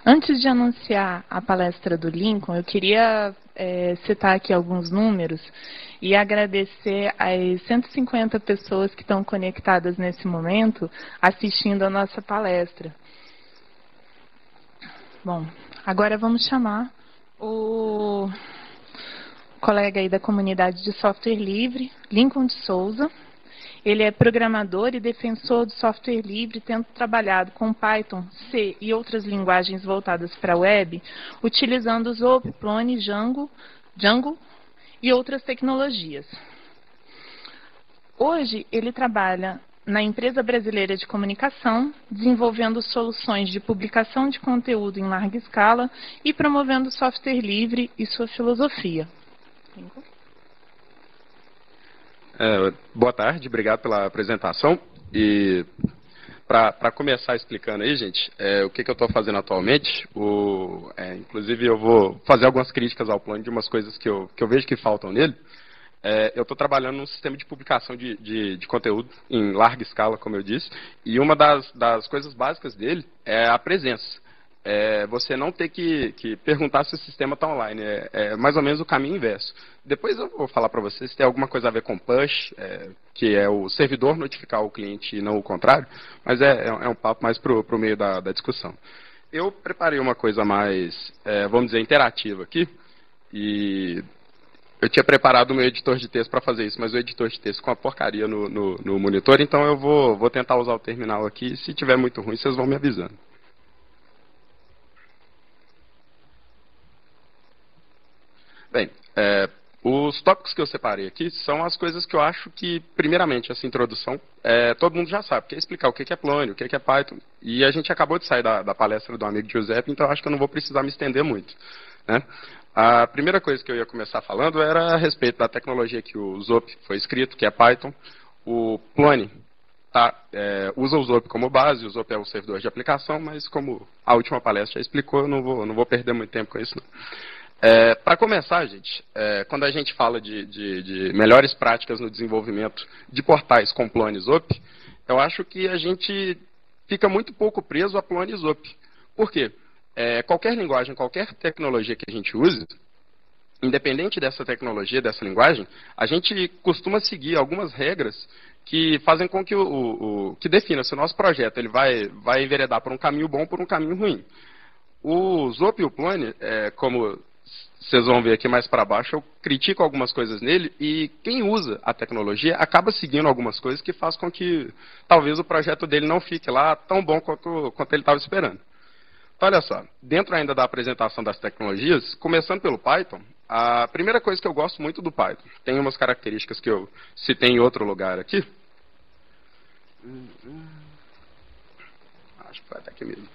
Antes de anunciar a palestra do Lincoln, eu queria citar aqui alguns números e agradecer às 150 pessoas que estão conectadas nesse momento assistindo a nossa palestra. Bom, agora vamos chamar o colega aí da comunidade de software livre, Lincoln de Souza. Ele é programador e defensor do software livre, tendo trabalhado com Python, C e outras linguagens voltadas para a web, utilizando o Zope, Plone, Django e outras tecnologias. Hoje, ele trabalha na empresa brasileira de comunicação, desenvolvendo soluções de publicação de conteúdo em larga escala e promovendo software livre e sua filosofia. Boa tarde, obrigado pela apresentação. E para começar explicando aí, gente, o que eu estou fazendo atualmente, inclusive eu vou fazer algumas críticas ao plano de umas coisas que eu vejo que faltam nele. Eu estou trabalhando num sistema de publicação de conteúdo em larga escala, como eu disse, e uma das coisas básicas dele é a presença. Você não ter que perguntar se o sistema está online. É mais ou menos o caminho inverso. Depois eu vou falar para vocês se tem alguma coisa a ver com push, que é o servidor notificar o cliente e não o contrário, mas é um papo mais para o meio da discussão. Eu preparei uma coisa mais, vamos dizer, interativa aqui, e eu tinha preparado o meu editor de texto para fazer isso, mas o editor de texto com a porcaria no monitor, então eu vou tentar usar o terminal aqui, e se tiver muito ruim, vocês vão me avisando. Bem, os tópicos que eu separei aqui são as coisas que eu acho que, primeiramente, essa introdução, todo mundo já sabe, que é explicar o que é Plone, o que é Python, e a gente acabou de sair da palestra do amigo Giuseppe, então eu acho que eu não vou precisar me estender muito, né? A primeira coisa que eu ia começar falando era a respeito da tecnologia que o Zope foi escrito, que é Python. O Plone usa o Zope como base, o Zope é um servidor de aplicação, mas como a última palestra já explicou, eu não vou perder muito tempo com isso, não. Para começar, gente, quando a gente fala de melhores práticas no desenvolvimento de portais com Plone e Zope, eu acho que a gente fica muito pouco preso a Plone e Zope. Por quê? Qualquer linguagem, qualquer tecnologia que a gente use, independente dessa tecnologia, dessa linguagem, a gente costuma seguir algumas regras que fazem com que que defina se o nosso projeto ele vai enveredar por um caminho bom ou por um caminho ruim. O Zope e o Plone, como vocês vão ver aqui mais para baixo, eu critico algumas coisas nele e quem usa a tecnologia acaba seguindo algumas coisas que faz com que talvez o projeto dele não fique lá tão bom quanto ele estava esperando. Então, olha só, dentro ainda da apresentação das tecnologias, começando pelo Python, a primeira coisa que eu gosto muito do Python, tem umas características que eu citei em outro lugar aqui. Acho que vai até aqui mesmo.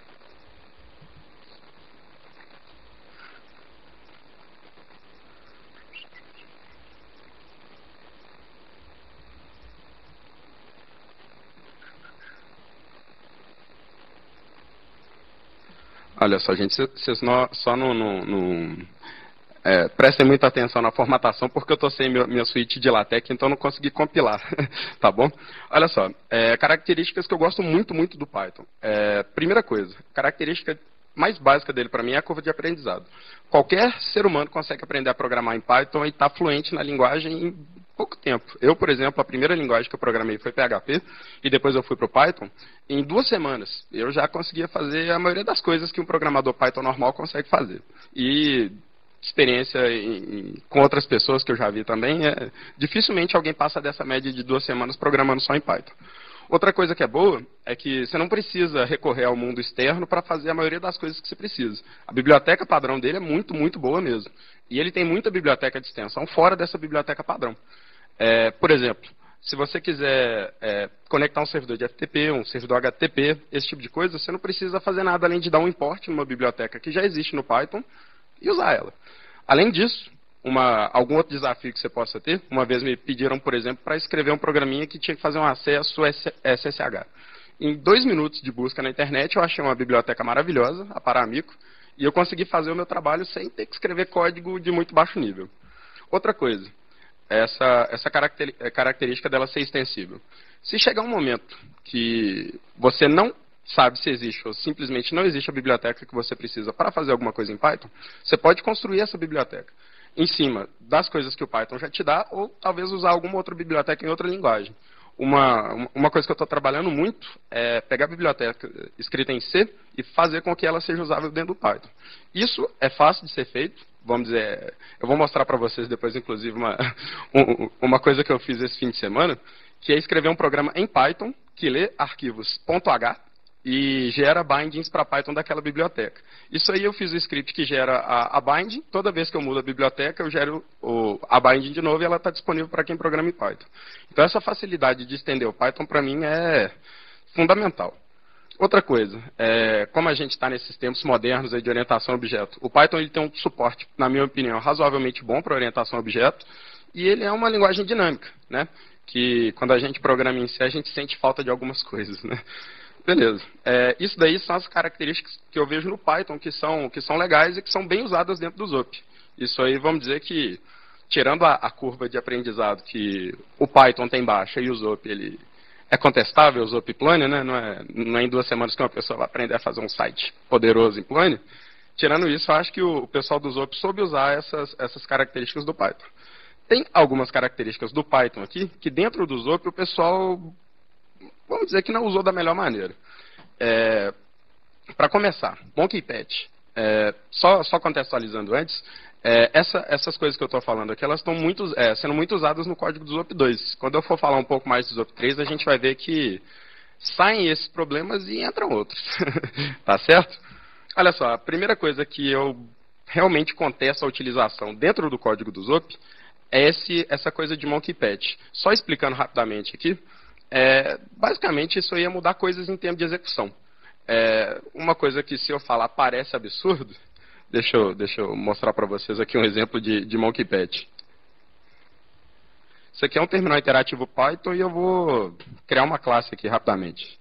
Olha só, gente, vocês só não prestem muita atenção na formatação, porque eu estou sem minha suíte de LaTeX, então não consegui compilar, tá bom? Olha só, características que eu gosto muito, muito do Python. Primeira coisa, característica mais básica dele para mim é a curva de aprendizado. Qualquer ser humano consegue aprender a programar em Python e está fluente na linguagem em pouco tempo. Eu, por exemplo, a primeira linguagem que eu programei foi PHP, e depois eu fui para o Python. Em 2 semanas, eu já conseguia fazer a maioria das coisas que um programador Python normal consegue fazer. E experiência com outras pessoas que eu já vi também, dificilmente alguém passa dessa média de 2 semanas programando só em Python. Outra coisa que é boa é que você não precisa recorrer ao mundo externo para fazer a maioria das coisas que você precisa. A biblioteca padrão dele é muito, muito boa mesmo. E ele tem muita biblioteca de extensão fora dessa biblioteca padrão. Por exemplo, se você quiser conectar um servidor de FTP, um servidor HTTP, esse tipo de coisa, você não precisa fazer nada além de dar um import numa biblioteca que já existe no Python e usar ela. Além disso, algum outro desafio que você possa ter, uma vez me pediram, por exemplo, para escrever um programinha que tinha que fazer um acesso SSH. Em 2 minutos de busca na internet, eu achei uma biblioteca maravilhosa, a Paramico, e eu consegui fazer o meu trabalho sem ter que escrever código de muito baixo nível. Outra coisa, essa característica dela ser extensível. Se chegar um momento que você não sabe se existe ou simplesmente não existe a biblioteca que você precisa para fazer alguma coisa em Python, você pode construir essa biblioteca em cima das coisas que o Python já te dá, ou talvez usar alguma outra biblioteca em outra linguagem. Uma coisa que eu estou trabalhando muito é pegar a biblioteca escrita em C e fazer com que ela seja usável dentro do Python. Isso é fácil de ser feito. Vamos dizer, eu vou mostrar para vocês depois, inclusive, uma coisa que eu fiz esse fim de semana, que é escrever um programa em Python que lê arquivos .h e gera bindings para Python daquela biblioteca. Isso aí eu fiz o script que gera a binding. Toda vez que eu mudo a biblioteca, eu gero a binding de novo e ela está disponível para quem programa em Python. Então essa facilidade de estender o Python para mim é fundamental. Outra coisa, como a gente está nesses tempos modernos aí de orientação a objeto, o Python ele tem um suporte, na minha opinião, razoavelmente bom para orientação a objeto, e ele é uma linguagem dinâmica, né? Que quando a gente programa em C, a gente sente falta de algumas coisas, né? Beleza. Isso daí são as características que eu vejo no Python que são legais e que são bem usadas dentro do Zop. Isso aí, vamos dizer que, tirando a curva de aprendizado que o Python tem baixa e o Zop, ele é contestável, o Zop plane, né? Não é em 2 semanas que uma pessoa vai aprender a fazer um site poderoso em plane. Tirando isso, eu acho que o pessoal do Zop soube usar essas características do Python. Tem algumas características do Python aqui que dentro do Zop o pessoal, vamos dizer que não usou da melhor maneira. Para começar, MonkeyPatch. Só contextualizando antes, essas coisas que eu estou falando aqui, elas estão sendo muito usadas no código do Zop 2. Quando eu for falar um pouco mais do Zop 3, a gente vai ver que saem esses problemas e entram outros. Tá certo? Olha só, a primeira coisa que eu realmente contesto a utilização dentro do código do Zop é essa coisa de MonkeyPatch. Só explicando rapidamente aqui, basicamente isso ia mudar coisas em termos de execução. Uma coisa que, se eu falar, parece absurdo, deixa eu mostrar para vocês aqui um exemplo de MonkeyPatch. Isso aqui é um terminal interativo Python e eu vou criar uma classe aqui rapidamente.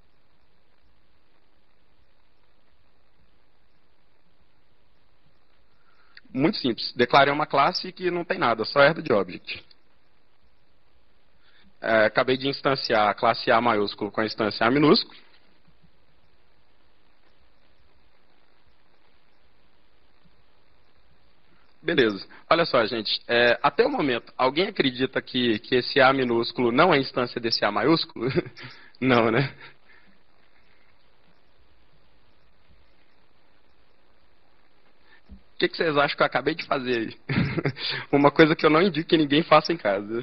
Muito simples. Declarei uma classe que não tem nada, só herda de object. Acabei de instanciar a classe A maiúsculo com a instância A minúsculo. Beleza. Olha só, gente. Até o momento, alguém acredita que esse A minúsculo não é instância desse A maiúsculo? Não, né? O que vocês acham que eu acabei de fazer aí? Uma coisa que eu não indico que ninguém faça em casa.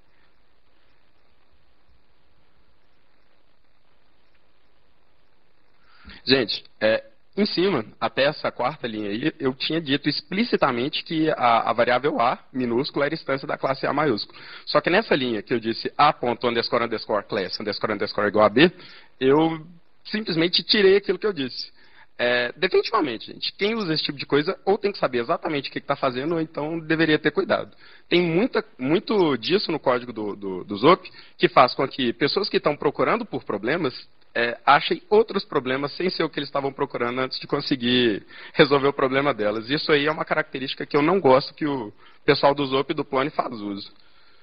Gente, em cima, até essa quarta linha aí, eu tinha dito explicitamente que a variável A minúscula era instância da classe A maiúscula. Só que nessa linha que eu disse A._class_igual a B, eu simplesmente tirei aquilo que eu disse. Definitivamente, gente, quem usa esse tipo de coisa ou tem que saber exatamente o que está fazendo, ou então deveria ter cuidado. Tem muito disso no código do Zop, que faz com que pessoas que estão procurando por problemas achem outros problemas sem ser o que eles estavam procurando antes de conseguir resolver o problema delas. Isso aí é uma característica que eu não gosto que o pessoal do Zop e do Plone faz uso.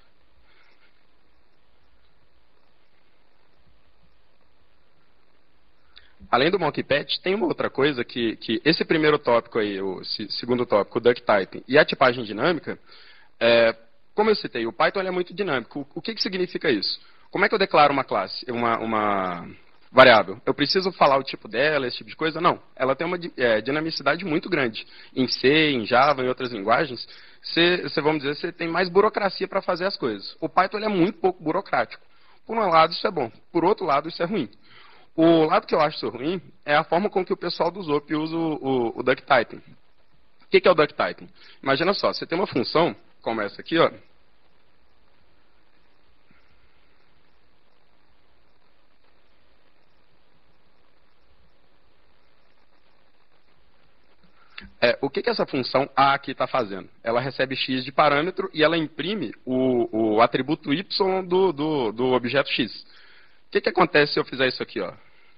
Além do MonkeyPatch, tem uma outra coisa que esse primeiro tópico aí, o segundo tópico, o duck typing e a tipagem dinâmica, como eu citei, o Python é muito dinâmico. O que significa isso? Como é que eu declaro uma classe, uma variável? Eu preciso falar o tipo dela, esse tipo de coisa? Não. Ela tem uma dinamicidade muito grande. Em C, em Java, em outras linguagens, vamos dizer, você tem mais burocracia para fazer as coisas. O Python é muito pouco burocrático. Por um lado, isso é bom. Por outro lado, isso é ruim. O lado que eu acho isso ruim é a forma com que o pessoal do Zop usa o duck typing. O que é o duck typing? Imagina só, você tem uma função, como essa aqui, ó. O que essa função A aqui está fazendo? Ela recebe x de parâmetro e ela imprime o atributo y do objeto x. O que acontece se eu fizer isso aqui, ó?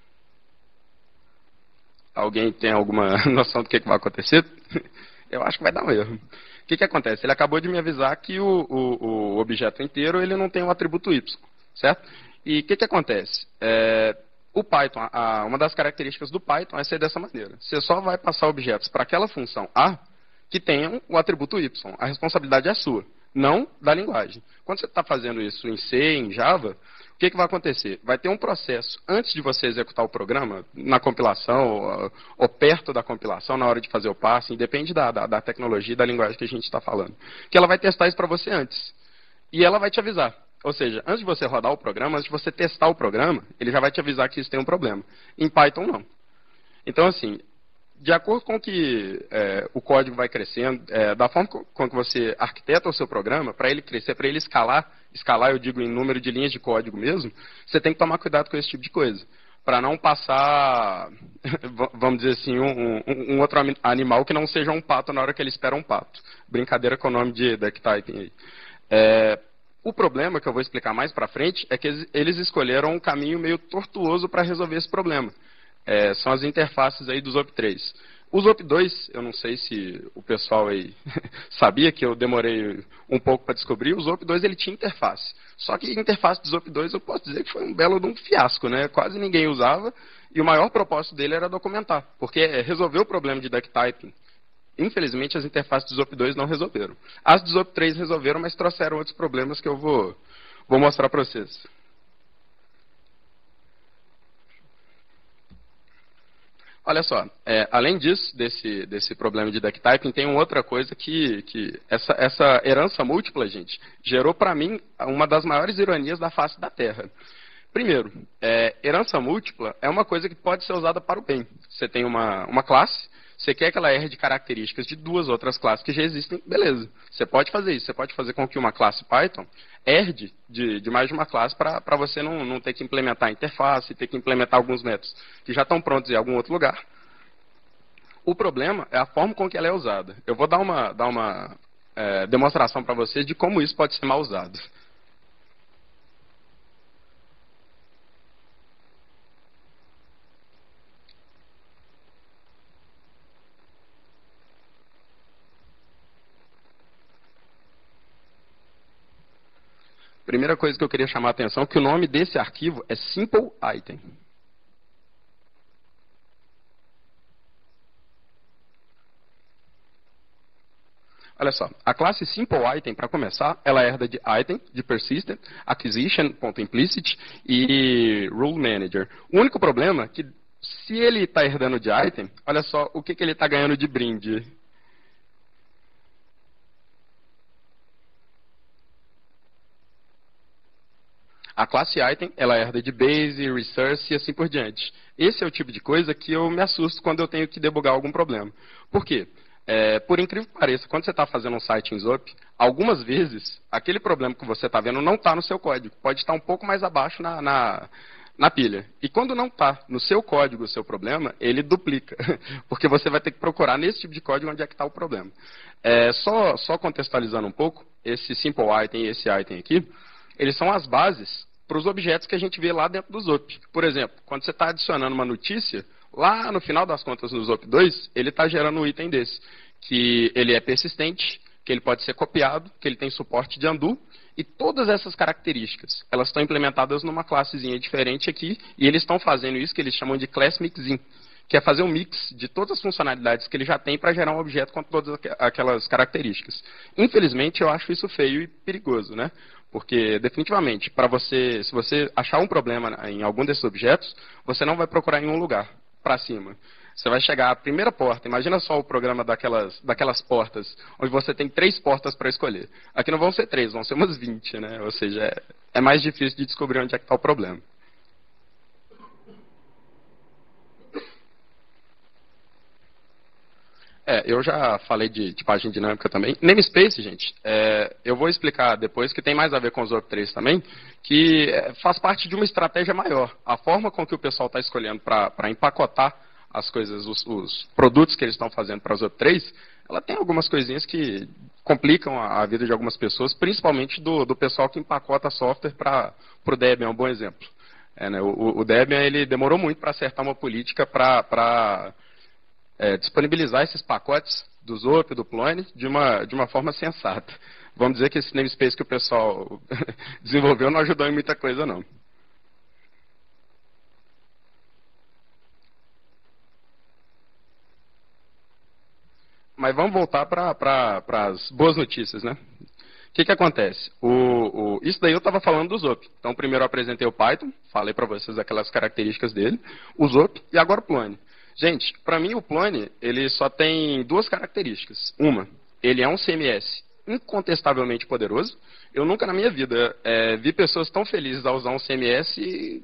Alguém tem alguma noção do que vai acontecer? Eu acho que vai dar um erro. O que acontece? Ele acabou de me avisar que o objeto inteiro ele não tem um atributo y, certo? E o que acontece? O Python, uma das características do Python é ser dessa maneira. Você só vai passar objetos para aquela função A que tenham o atributo Y. A responsabilidade é sua, não da linguagem. Quando você está fazendo isso em C, em Java, o que vai acontecer? Vai ter um processo antes de você executar o programa, na compilação, ou perto da compilação, na hora de fazer o parsing, depende da tecnologia e da linguagem que a gente está falando, que ela vai testar isso para você antes. E ela vai te avisar. Ou seja, antes de você rodar o programa, antes de você testar o programa, ele já vai te avisar que isso tem um problema. Em Python, não. Então, assim, de acordo com que o código vai crescendo, da forma com que você arquiteta o seu programa, para ele crescer, para ele escalar eu digo em número de linhas de código mesmo, você tem que tomar cuidado com esse tipo de coisa. Para não passar, vamos dizer assim, um outro animal que não seja um pato na hora que ele espera um pato. Brincadeira com o nome de duck typing aí. O problema, que eu vou explicar mais para frente, é que eles escolheram um caminho meio tortuoso para resolver esse problema. São as interfaces aí do ZOP3. O ZOP2, eu não sei se o pessoal aí sabia, que eu demorei um pouco para descobrir, o ZOP2 ele tinha interface. Só que a interface do ZOP2 eu posso dizer que foi um belo de um fiasco, né? Quase ninguém usava, e o maior propósito dele era documentar, porque resolveu o problema de duck typing. Infelizmente, as interfaces do ZOP2 não resolveram. As do ZOP3 resolveram, mas trouxeram outros problemas que eu vou mostrar para vocês. Olha só, além disso, desse problema de duck typing, tem uma outra coisa que essa herança múltipla, gente, gerou para mim uma das maiores ironias da face da Terra. Primeiro, herança múltipla é uma coisa que pode ser usada para o bem. Você tem uma classe, você quer que ela herde características de duas outras classes que já existem, beleza. Você pode fazer isso. Você pode fazer com que uma classe Python herde de mais de uma classe para você não ter que implementar a interface, ter que implementar alguns métodos que já estão prontos em algum outro lugar. O problema é a forma com que ela é usada. Eu vou dar uma demonstração para vocês de como isso pode ser mal usado. Primeira coisa que eu queria chamar a atenção é que o nome desse arquivo é Simple Item. Olha só, a classe Simple Item, para começar, ela herda de Item, de Persistent, Acquisition.implicit e Rule Manager. O único problema é que, se ele está herdando de Item, olha só o que ele está ganhando de brinde. A classe Item, ela herda de Base, Resource e assim por diante. Esse é o tipo de coisa que eu me assusto quando eu tenho que debugar algum problema. Por quê? Por incrível que pareça, quando você está fazendo um site em ZOP, algumas vezes, aquele problema que você está vendo não está no seu código. Pode estar um pouco mais abaixo na pilha. E quando não está no seu código o seu problema, ele duplica. Porque você vai ter que procurar nesse tipo de código onde é que está o problema. Só contextualizando um pouco, esse Simple Item e esse Item aqui, eles são as bases para os objetos que a gente vê lá dentro do ZOP. Por exemplo, quando você está adicionando uma notícia, lá no final das contas no ZOP 2, ele está gerando um item desse, que ele é persistente, que ele pode ser copiado, que ele tem suporte de undo, e todas essas características, elas estão implementadas numa classezinha diferente aqui, e eles estão fazendo isso que eles chamam de Class Mixin, que é fazer um mix de todas as funcionalidades que ele já tem para gerar um objeto com todas aquelas características. Infelizmente, eu acho isso feio e perigoso, né? Porque, definitivamente, se você achar um problema em algum desses objetos, você não vai procurar em um lugar, para cima. Você vai chegar à primeira porta. Imagina só o programa daquelas portas, onde você tem 3 portas para escolher. Aqui não vão ser 3, vão ser umas 20, né? Ou seja, é mais difícil de descobrir onde é que está o problema. Eu já falei de tipagem dinâmica também. Namespace, gente, eu vou explicar depois, que tem mais a ver com os ZOP 3 também, que faz parte de uma estratégia maior. A forma com que o pessoal está escolhendo para empacotar as coisas, os produtos que eles estão fazendo para os ZOP 3, ela tem algumas coisinhas que complicam a vida de algumas pessoas, principalmente do pessoal que empacota software para o Debian, é um bom exemplo. Né, o Debian ele demorou muito para acertar uma política para disponibilizar esses pacotes do ZOP, do Plone, de uma forma sensata. Vamos dizer que esse namespace que o pessoal desenvolveu não ajudou em muita coisa, não. Mas vamos voltar para as boas notícias, né? O que acontece? Isso daí eu estava falando do Zop. Então, primeiro eu apresentei o Python, falei para vocês aquelas características dele, o Zop e agora o Plone. Gente, para mim o Plone, ele só tem duas características. Uma, ele é um CMS incontestavelmente poderoso. Eu nunca na minha vida vi pessoas tão felizes ao usar um CMS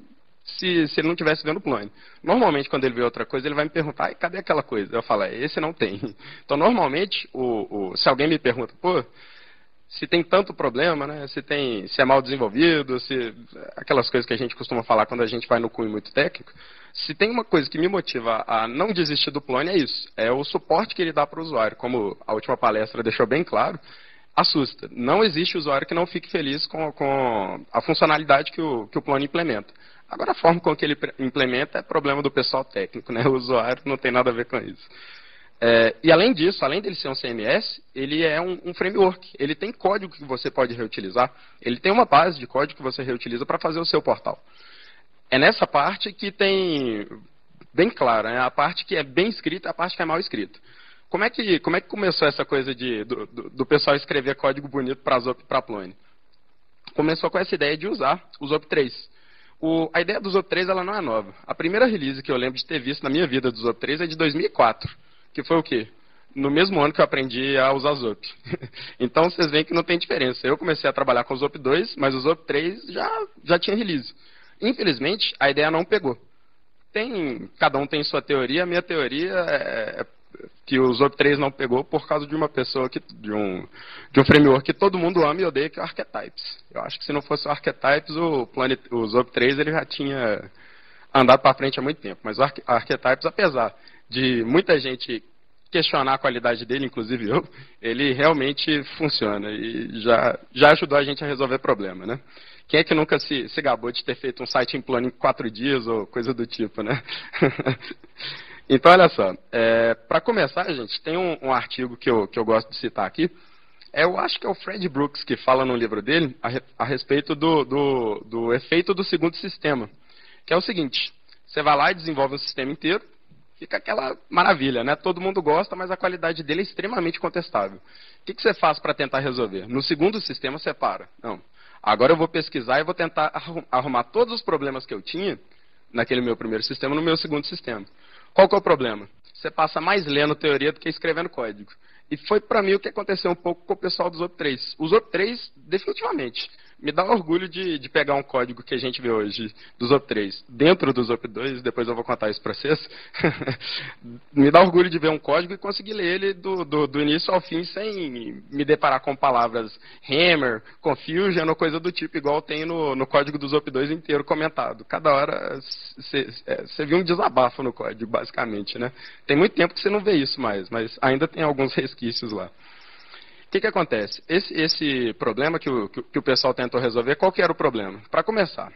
se ele não estivesse vendo o Plone. Normalmente, quando ele vê outra coisa, ele vai me perguntar, cadê aquela coisa? Eu falo, esse não tem. Então, normalmente, se alguém me pergunta, pô, se tem tanto problema, né? Se é mal desenvolvido, aquelas coisas que a gente costuma falar quando a gente vai no cunho muito técnico. Se tem uma coisa que me motiva a não desistir do Plone, é isso. É o suporte que ele dá para o usuário. Como a última palestra deixou bem claro, assusta. Não existe usuário que não fique feliz com a funcionalidade que o Plone implementa. Agora, a forma com que ele implementa é problema do pessoal técnico, né? O usuário não tem nada a ver com isso. E além disso, além dele ser um CMS, ele é um framework. Ele tem código que você pode reutilizar. Ele tem uma base de código que você reutiliza para fazer o seu portal. É nessa parte que tem bem claro, né? A parte que é bem escrita e a parte que é mal escrita. Como é que começou essa coisa do pessoal escrever código bonito para Zop e para Plone? Começou com essa ideia de usar o Zop 3. A ideia do Zop 3 ela não é nova. A primeira release que eu lembro de ter visto na minha vida do Zop 3 é de 2004. Que foi o quê? No mesmo ano que eu aprendi a usar Zop. Então vocês veem que não tem diferença. Eu comecei a trabalhar com o Zop 2, mas o Zop 3 já tinha release. Infelizmente, a ideia não pegou. Cada um tem sua teoria. A minha teoria é que o Zop 3 não pegou por causa de uma pessoa, de um framework que todo mundo ama e odeia, que é o Archetypes. Eu acho que se não fosse o Archetypes, o Zop 3 ele já tinha andado para frente há muito tempo. Mas o Archetypes, apesar de muita gente questionar a qualidade dele, inclusive eu, ele realmente funciona e já ajudou a gente a resolver problema, né? Quem é que nunca se gabou de ter feito um site em Plone em 4 dias ou coisa do tipo, né? Então, olha só, para começar, gente, tem um artigo que eu gosto de citar aqui. Eu acho que é o Fred Brooks que fala no livro dele a respeito do efeito do segundo sistema, que é o seguinte: você vai lá e desenvolve um sistema inteiro, fica aquela maravilha, né? Todo mundo gosta, mas a qualidade dele é extremamente contestável. O que você faz para tentar resolver? No segundo sistema, você para. Não. Agora eu vou pesquisar e vou tentar arrumar todos os problemas que eu tinha naquele meu primeiro sistema no meu segundo sistema. Qual que é o problema? Você passa mais lendo teoria do que escrevendo código. E foi para mim o que aconteceu um pouco com o pessoal do Zop 3. O Zop 3, definitivamente, me dá orgulho de pegar um código que a gente vê hoje do Zop 3 dentro do Zop 2, depois eu vou contar isso para vocês. Me dá orgulho de ver um código e conseguir ler ele do início ao fim sem me deparar com palavras hammer, confusion ou coisa do tipo, igual tem no código do Zop 2 inteiro comentado. Cada hora você viu um desabafo no código, basicamente, né? Tem muito tempo que você não vê isso mais, mas ainda tem alguns resquícios lá. O que acontece? Esse problema que o pessoal tentou resolver, qual que era o problema? Para começar,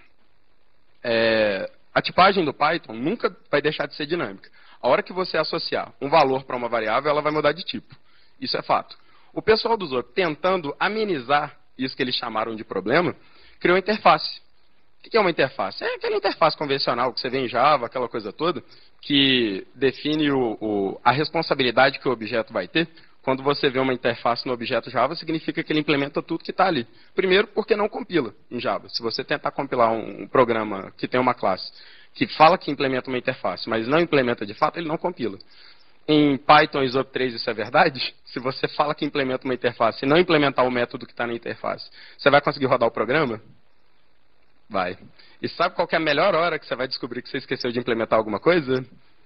a tipagem do Python nunca vai deixar de ser dinâmica. A hora que você associar um valor para uma variável, ela vai mudar de tipo. Isso é fato. O pessoal do Zop, tentando amenizar isso que eles chamaram de problema, criou interface. O que é uma interface? É aquela interface convencional que você vê em Java, aquela coisa toda, que define a responsabilidade que o objeto vai ter. Quando você vê uma interface no objeto Java, significa que ele implementa tudo que está ali. Primeiro, porque não compila em Java. Se você tentar compilar um programa que tem uma classe que fala que implementa uma interface, mas não implementa de fato, ele não compila. Em Python e Zop 3 isso é verdade? Se você fala que implementa uma interface e não implementar o método que está na interface, você vai conseguir rodar o programa? Vai. E sabe qual que é a melhor hora que você vai descobrir que você esqueceu de implementar alguma coisa?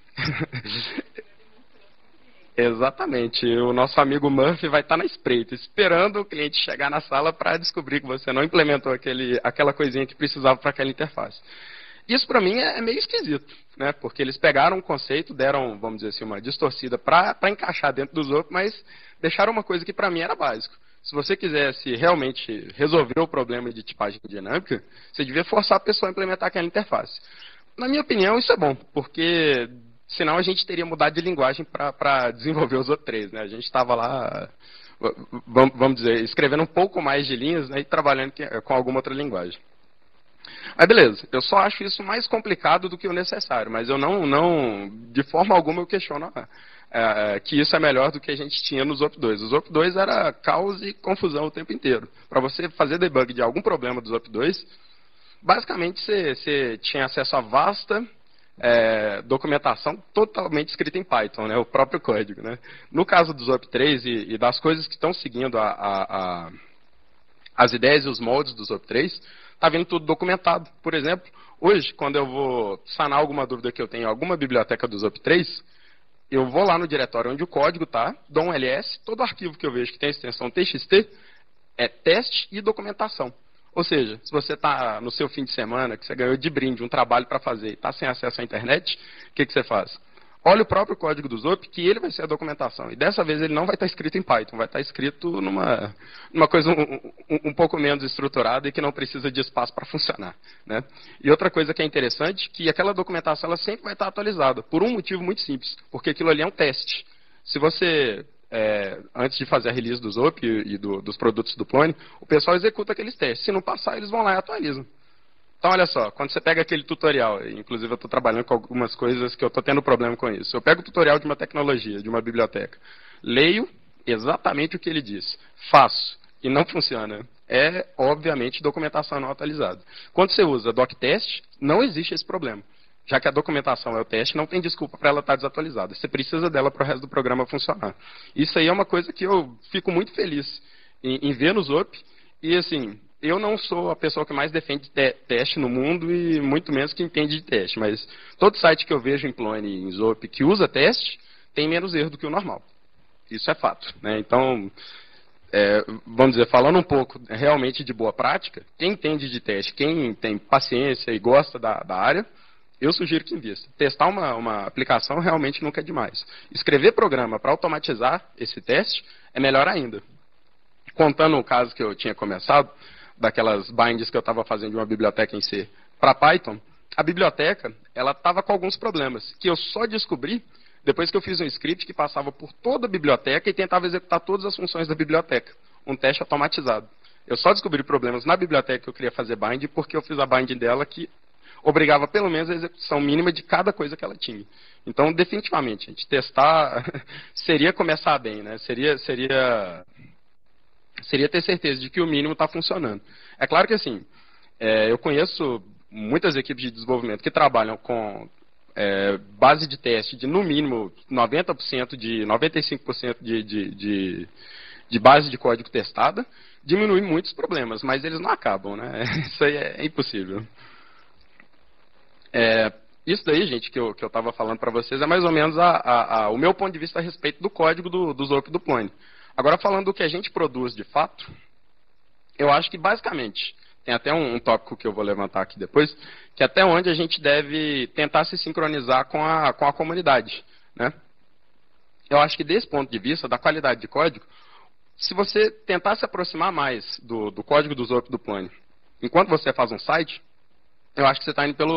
Exatamente. O nosso amigo Murphy vai estar na espreita, esperando o cliente chegar na sala para descobrir que você não implementou aquela coisinha que precisava para aquela interface. Isso para mim é meio esquisito, né? Porque eles pegaram um conceito, deram, vamos dizer assim, uma distorcida para encaixar dentro dos outros, mas deixaram uma coisa que para mim era básico. Se você quisesse realmente resolver o problema de tipagem dinâmica, você devia forçar a pessoa a implementar aquela interface. Na minha opinião, isso é bom, porque senão a gente teria mudado de linguagem para desenvolver os outros 3, né? A gente estava lá, vamos dizer, escrevendo um pouco mais de linhas, né, e trabalhando com alguma outra linguagem. Mas beleza, eu só acho isso mais complicado do que o necessário, mas eu não de forma alguma eu questiono que isso é melhor do que a gente tinha no ZOP 2. O ZOP 2 era caos e confusão o tempo inteiro. Para você fazer debug de algum problema do ZOP 2, basicamente você tinha acesso a vasta documentação totalmente escrita em Python, né, o próprio código. Né. No caso do ZOP 3 e das coisas que estão seguindo as ideias e os moldes do ZOP 3, está vindo tudo documentado. Por exemplo, hoje, quando eu vou sanar alguma dúvida que eu tenho em alguma biblioteca do ZOP 3, eu vou lá no diretório onde o código está, dou um ls, todo arquivo que eu vejo que tem a extensão txt é teste e documentação. Ou seja, se você está no seu fim de semana, que você ganhou de brinde um trabalho para fazer e está sem acesso à internet, o que você faz? Olha o próprio código do ZOP, que ele vai ser a documentação. E dessa vez ele não vai estar escrito em Python, vai estar escrito numa coisa um pouco menos estruturada e que não precisa de espaço para funcionar. Né? E outra coisa que é interessante, que aquela documentação ela sempre vai estar atualizada, por um motivo muito simples, porque aquilo ali é um teste. Se você, antes de fazer a release do ZOP e dos produtos do Plone, o pessoal executa aqueles testes. Se não passar, eles vão lá e atualizam. Então, olha só, quando você pega aquele tutorial, inclusive eu estou trabalhando com algumas coisas que eu estou tendo problema com isso. Eu pego o tutorial de uma tecnologia, de uma biblioteca, leio exatamente o que ele diz, faço e não funciona. É, obviamente, documentação não atualizada. Quando você usa doctest, não existe esse problema. Já que a documentação é o teste, não tem desculpa para ela estar desatualizada. Você precisa dela para o resto do programa funcionar. Isso aí é uma coisa que eu fico muito feliz em ver no ZOP. E, assim, eu não sou a pessoa que mais defende teste no mundo e muito menos que entende de teste. Mas todo site que eu vejo em Plone e em ZOP que usa teste tem menos erro do que o normal. Isso é fato. Né? Então, vamos dizer, falando um pouco realmente de boa prática, quem entende de teste, quem tem paciência e gosta da área, eu sugiro que invista. Testar uma aplicação realmente nunca é demais. Escrever programa para automatizar esse teste é melhor ainda. Contando o caso que eu tinha começado, daquelas bindings que eu estava fazendo de uma biblioteca em C para Python, a biblioteca ela estava com alguns problemas, que eu só descobri depois que eu fiz um script que passava por toda a biblioteca e tentava executar todas as funções da biblioteca. Um teste automatizado. Eu só descobri problemas na biblioteca que eu queria fazer bind porque eu fiz a binding dela que obrigava pelo menos a execução mínima de cada coisa que ela tinha. Então, definitivamente, gente, testar seria começar bem, né? Seria ter certeza de que o mínimo está funcionando. É claro que, assim, eu conheço muitas equipes de desenvolvimento que trabalham com base de teste de, no mínimo, 90% 95% de base de código testada, diminui muitos problemas, mas eles não acabam, né? Isso aí é impossível. Isso daí, gente, que eu estava falando para vocês, é mais ou menos o meu ponto de vista a respeito do código do ZOP do Plone. Agora, falando do que a gente produz de fato, eu acho que, basicamente, tem até um tópico que eu vou levantar aqui depois, que é até onde a gente deve tentar se sincronizar com a comunidade. Né? Eu acho que, desse ponto de vista, da qualidade de código, se você tentar se aproximar mais do código do ZOP do Plone, enquanto você faz um site, eu acho que você está indo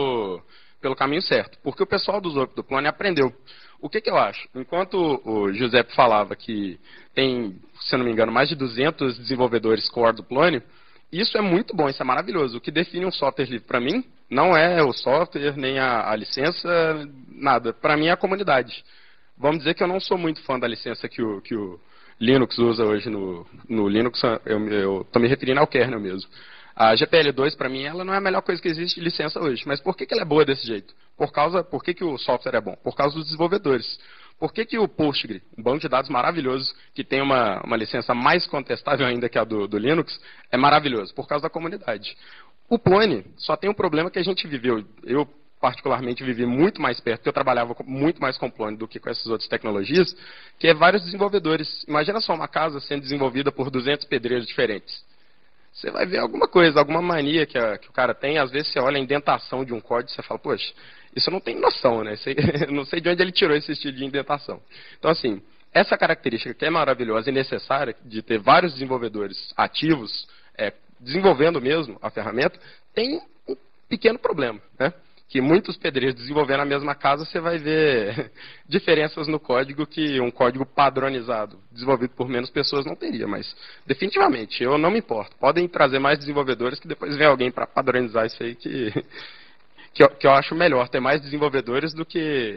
pelo caminho certo. Porque o pessoal do ZOP do Plone aprendeu. O que eu acho? Enquanto o Giuseppe falava que tem, se eu não me engano, mais de 200 desenvolvedores core do Plone, isso é muito bom, isso é maravilhoso. O que define um software livre para mim não é o software, nem a licença, nada. Para mim é a comunidade. Vamos dizer que eu não sou muito fã da licença que o Linux usa hoje no Linux, eu estou me referindo ao kernel mesmo. A GPL2, para mim, ela não é a melhor coisa que existe de licença hoje. Mas por que ela é boa desse jeito? Por que o software é bom? Por causa dos desenvolvedores. Por que o Postgre, um banco de dados maravilhoso, que tem uma licença mais contestável ainda que a do Linux, é maravilhoso? Por causa da comunidade. O Plone só tem um problema que a gente viveu. Eu, particularmente, vivi muito mais perto, porque eu trabalhava muito mais com o Plone do que com essas outras tecnologias, que é vários desenvolvedores. Imagina só uma casa sendo desenvolvida por 200 pedreiros diferentes. Você vai ver alguma coisa, alguma mania que o cara tem. Às vezes você olha a indentação de um código e você fala, poxa, isso eu não tenho noção, né? Não sei de onde ele tirou esse estilo de indentação. Então, assim, essa característica que é maravilhosa e necessária de ter vários desenvolvedores ativos, desenvolvendo mesmo a ferramenta, tem um pequeno problema, né? Que muitos pedreiros desenvolvendo a mesma casa, você vai ver diferenças no código que um código padronizado, desenvolvido por menos pessoas, não teria. Mas, definitivamente, eu não me importo. Podem trazer mais desenvolvedores que depois vem alguém para padronizar isso aí que eu acho melhor ter mais desenvolvedores do que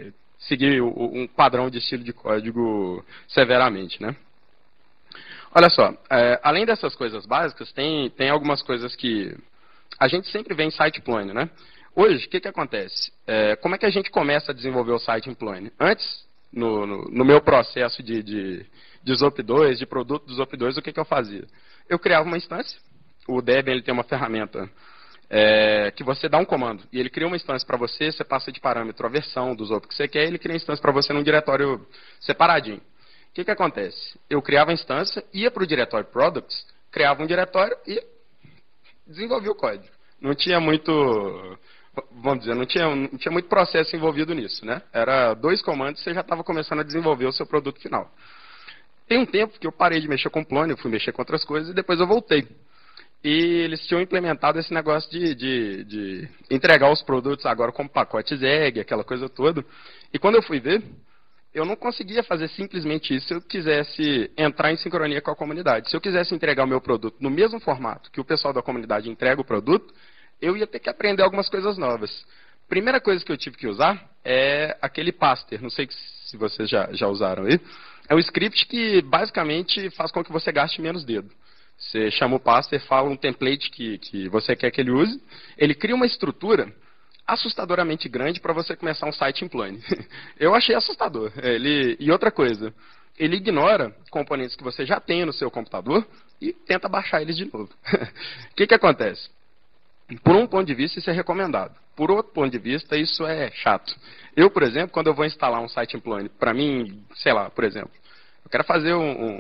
seguir um padrão de estilo de código severamente, né? Olha só, além dessas coisas básicas, tem algumas coisas que a gente sempre vê em site plane, né? Hoje, o que acontece? Como é que a gente começa a desenvolver o site em plane? Antes, no meu processo de ZOP2, de produto do ZOP2, o que eu fazia? Eu criava uma instância. O Debian ele tem uma ferramenta que você dá um comando e ele cria uma instância para você, você passa de parâmetro a versão do ZOP que você quer, e ele cria a instância para você num diretório separadinho. O que acontece? Eu criava a instância, ia para o diretório Products, criava um diretório e desenvolvia o código. Não tinha muito, vamos dizer, não tinha muito processo envolvido nisso, né? Era 2 comandos e você já estava começando a desenvolver o seu produto final. Tem um tempo que eu parei de mexer com plone, eu fui mexer com outras coisas e depois eu voltei. E eles tinham implementado esse negócio de entregar os produtos agora como pacotes egg, aquela coisa toda. E quando eu fui ver, eu não conseguia fazer simplesmente isso se eu quisesse entrar em sincronia com a comunidade. Se eu quisesse entregar o meu produto no mesmo formato que o pessoal da comunidade entrega o produto, eu ia ter que aprender algumas coisas novas. Primeira coisa que eu tive que usar é aquele paster. Não sei se vocês já usaram aí. É um script que basicamente faz com que você gaste menos dedo. Você chama o paster, fala um template que você quer que ele use. Ele cria uma estrutura assustadoramente grande para você começar um site em plane. Eu achei assustador. E outra coisa, ele ignora componentes que você já tem no seu computador e tenta baixar eles de novo. O que acontece? Por um ponto de vista, isso é recomendado. Por outro ponto de vista, isso é chato. Eu, por exemplo, quando eu vou instalar um site em plane, para mim, sei lá, por exemplo, eu quero fazer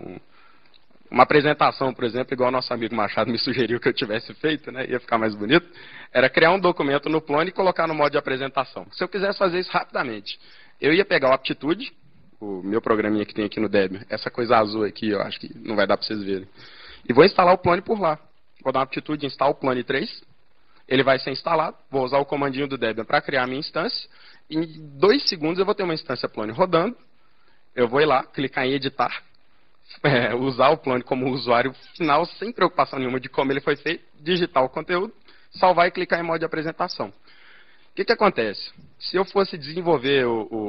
uma apresentação, por exemplo, igual o nosso amigo Machado me sugeriu que eu tivesse feito, né, ia ficar mais bonito, era criar um documento no plane e colocar no modo de apresentação. Se eu quisesse fazer isso rapidamente, eu ia pegar o Aptitude, o meu programinha que tem aqui no Debian, essa coisa azul aqui, eu acho que não vai dar para vocês verem, e vou instalar o plane por lá. Vou dar uma Aptitude, instalar o plane 3, ele vai ser instalado, vou usar o comandinho do Debian para criar a minha instância, e em 2 segundos eu vou ter uma instância plane rodando, eu vou ir lá, clicar em editar, usar o plane como usuário final, sem preocupação nenhuma de como ele foi feito, digitar o conteúdo, salvar e clicar em modo de apresentação. O que acontece? Se eu fosse desenvolver,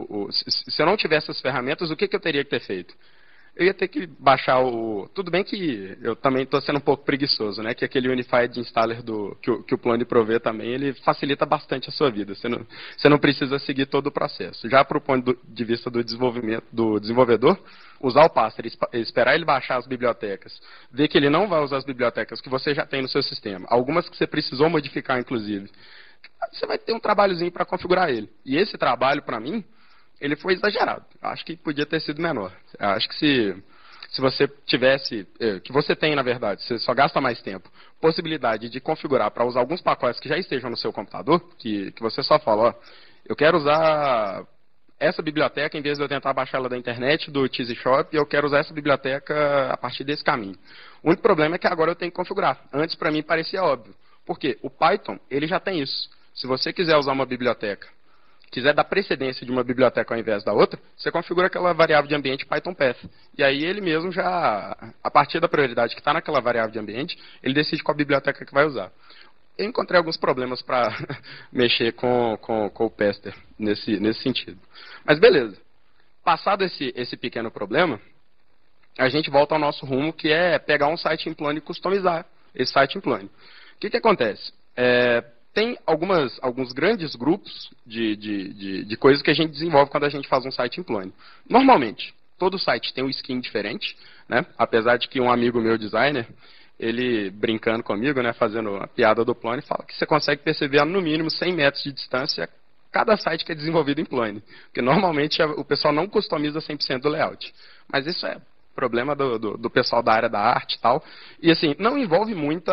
se eu não tivesse essas ferramentas, o que eu teria que ter feito? Eu ia ter que baixar o... Tudo bem que eu também estou sendo um pouco preguiçoso, né? Que aquele Unified Installer que o plane provê também, ele facilita bastante a sua vida. Você não precisa seguir todo o processo. Já para o ponto de vista do desenvolvimento do desenvolvedor, usar o paster, esperar ele baixar as bibliotecas, ver que ele não vai usar as bibliotecas que você já tem no seu sistema, algumas que você precisou modificar, inclusive, você vai ter um trabalhozinho para configurar ele. E esse trabalho, para mim, ele foi exagerado. Acho que podia ter sido menor. Acho que se você tivesse, que você tem na verdade, você só gasta mais tempo, possibilidade de configurar para usar alguns pacotes que já estejam no seu computador, que você só fala, ó, eu quero usar essa biblioteca em vez de eu tentar baixá-la da internet, do Cheesy Shop, eu quero usar essa biblioteca a partir desse caminho. O único problema é que agora eu tenho que configurar. Antes, para mim, parecia óbvio. Por quê? O Python, ele já tem isso. Se você quiser usar uma biblioteca, quiser dar precedência de uma biblioteca ao invés da outra, você configura aquela variável de ambiente Python Path. E aí ele mesmo já, a partir da prioridade que está naquela variável de ambiente, ele decide qual biblioteca que vai usar. Eu encontrei alguns problemas para mexer com o Paster nesse sentido. Mas beleza. Passado esse pequeno problema, a gente volta ao nosso rumo, que é pegar um site em plane e customizar esse site em plane. O que acontece? Tem alguns grandes grupos de coisas que a gente desenvolve quando a gente faz um site em plane. Normalmente, todo site tem um skin diferente, né? Apesar de que um amigo meu, designer, ele brincando comigo, né, fazendo a piada do plane, fala que você consegue perceber a no mínimo 100 metros de distância cada site que é desenvolvido em plane. Porque normalmente o pessoal não customiza 100% do layout. Mas isso é problema do pessoal da área da arte e tal. E assim, não envolve muito,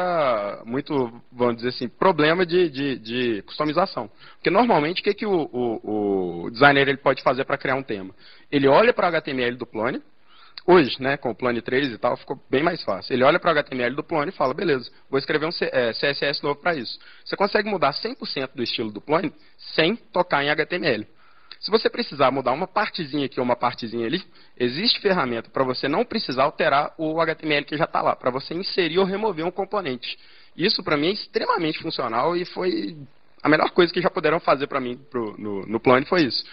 vamos dizer assim, problema de customização. Porque normalmente o que o designer ele pode fazer para criar um tema? Ele olha para o HTML do plane. Hoje, né, com o Plane 3 e tal, ficou bem mais fácil. Ele olha para o HTML do plane e fala, beleza, vou escrever um CSS novo para isso. Você consegue mudar 100% do estilo do plane sem tocar em HTML. Se você precisar mudar uma partezinha aqui ou uma partezinha ali, existe ferramenta para você não precisar alterar o HTML que já está lá, para você inserir ou remover um componente. Isso, para mim, é extremamente funcional e foi a melhor coisa que já puderam fazer para mim no plane foi isso.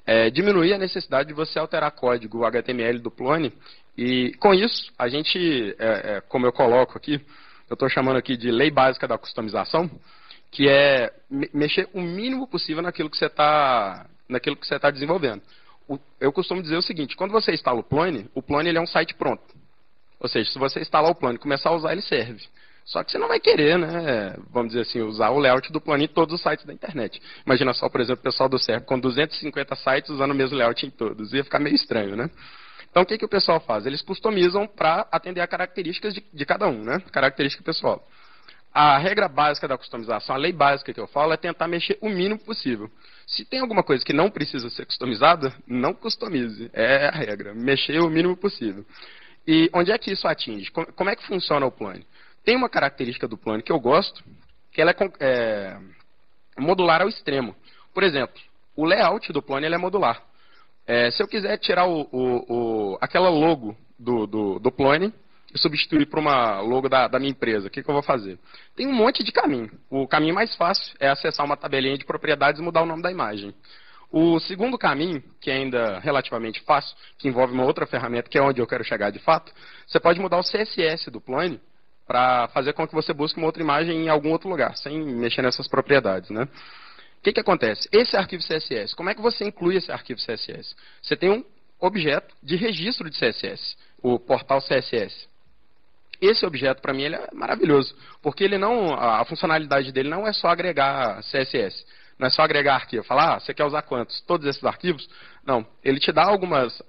diminuir a necessidade de você alterar código HTML do Plone. E com isso, a gente, como eu coloco aqui, eu estou chamando aqui de lei básica da customização, que é mexer o mínimo possível naquilo que você está desenvolvendo. Eu costumo dizer o seguinte: quando você instala o Plone ele é um site pronto. Ou seja, se você instalar o Plone e começar a usar, ele serve. Só que você não vai querer, né, vamos dizer assim, usar o layout do Plone em todos os sites da internet. Imagina só, por exemplo, o pessoal do Serp com 250 sites usando o mesmo layout em todos. Ia ficar meio estranho, né? Então, o que o pessoal faz? Eles customizam para atender a características de cada um, né? Característica pessoal. A regra básica da customização, a lei básica que eu falo, é tentar mexer o mínimo possível. Se tem alguma coisa que não precisa ser customizada, não customize. É a regra. Mexer o mínimo possível. E onde é que isso atinge? Como é que funciona o Plone? Tem uma característica do Plone que eu gosto, que ela é modular ao extremo. Por exemplo, o layout do Plone ele é modular. Se eu quiser tirar aquela logo do Plone e substituir por uma logo da minha empresa, o que eu vou fazer? Tem um monte de caminho. O caminho mais fácil é acessar uma tabelinha de propriedades e mudar o nome da imagem. O segundo caminho, que é ainda relativamente fácil, que envolve uma outra ferramenta, que é onde eu quero chegar de fato, você pode mudar o CSS do Plone para fazer com que você busque uma outra imagem em algum outro lugar, sem mexer nessas propriedades, né? O que acontece? Esse arquivo CSS, como é que você inclui esse arquivo CSS? Você tem um objeto de registro de CSS, o portal CSS. Esse objeto, para mim, ele é maravilhoso, porque a funcionalidade dele não é só agregar CSS, não é só agregar arquivo. Falar, você quer usar quantos? Todos esses arquivos? Não, ele te dá algumas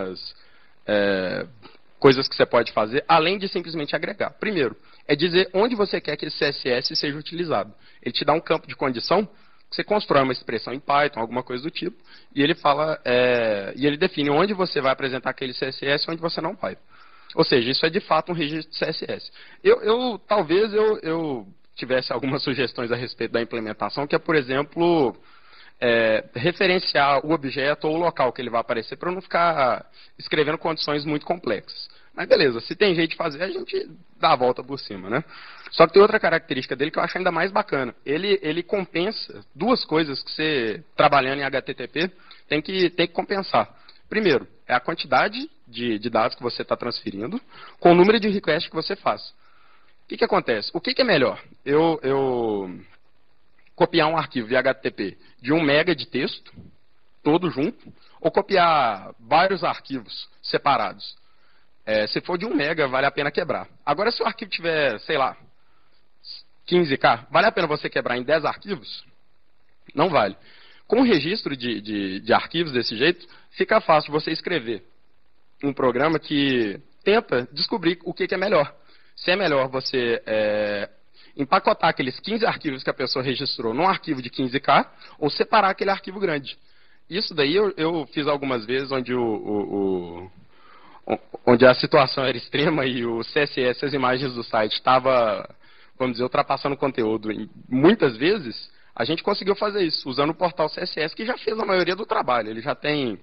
coisas que você pode fazer, além de simplesmente agregar. Primeiro, é dizer onde você quer que esse CSS seja utilizado. Ele te dá um campo de condição, que você constrói uma expressão em Python, alguma coisa do tipo, e ele e ele define onde você vai apresentar aquele CSS e onde você não vai. Ou seja, isso é de fato um registro de CSS. Talvez eu tivesse algumas sugestões a respeito da implementação, que é, por exemplo, referenciar o objeto ou o local que ele vai aparecer, para eu não ficar escrevendo condições muito complexas. Mas beleza, se tem jeito de fazer, a gente dá a volta por cima, né? Só que tem outra característica dele que eu acho ainda mais bacana. Ele compensa duas coisas que você, trabalhando em HTTP, tem que compensar. Primeiro, é a quantidade de dados que você está transferindo com o número de requests que você faz. O que acontece? O que é melhor? Eu copiar um arquivo via HTTP de 1 mega de texto, todo junto, ou copiar vários arquivos separados? Se for de 1 mega, vale a pena quebrar. Agora, se o arquivo tiver, sei lá, 15K, vale a pena você quebrar em 10 arquivos? Não vale. Com o registro de arquivos desse jeito, fica fácil você escrever um programa que tenta descobrir o que é melhor. Se é melhor você empacotar aqueles 15 arquivos que a pessoa registrou num arquivo de 15K ou separar aquele arquivo grande. Isso daí eu fiz algumas vezes onde a situação era extrema e o CSS, as imagens do site, estava, vamos dizer, ultrapassando o conteúdo. Muitas vezes a gente conseguiu fazer isso, usando o portal CSS, que já fez a maioria do trabalho. Ele já tem,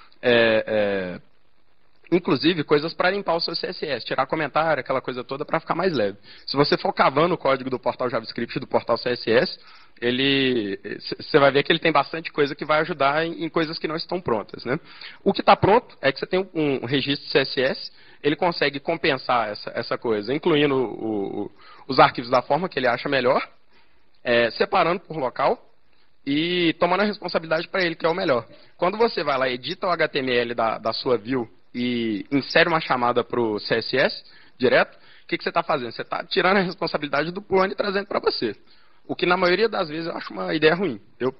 inclusive, coisas para limpar o seu CSS, tirar comentário, aquela coisa toda, para ficar mais leve. Se você for cavando o código do portal JavaScript e do portal CSS, você vai ver que ele tem bastante coisa que vai ajudar em coisas que não estão prontas, né? O que está pronto é que você tem um registro CSS, ele consegue compensar essa coisa, incluindo os arquivos da forma que ele acha melhor, separando por local e tomando a responsabilidade para ele, que é o melhor. Quando você vai lá e edita o HTML da sua view e insere uma chamada para o CSS direto, o que você está fazendo? Você está tirando a responsabilidade do Plone e trazendo para você. O que na maioria das vezes eu acho uma ideia ruim.